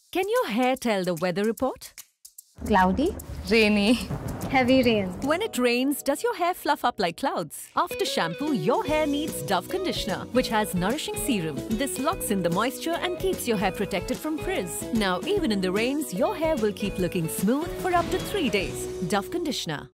Can your hair tell the weather report? Cloudy, Rainy. heavy rain. When it rains, does your hair fluff up like clouds? After shampoo, your hair needs Dove conditioner, which has nourishing serum. This locks in the moisture and keeps your hair protected from frizz. Now, even in the rains, your hair will keep looking smooth for up to 3 days. Dove conditioner.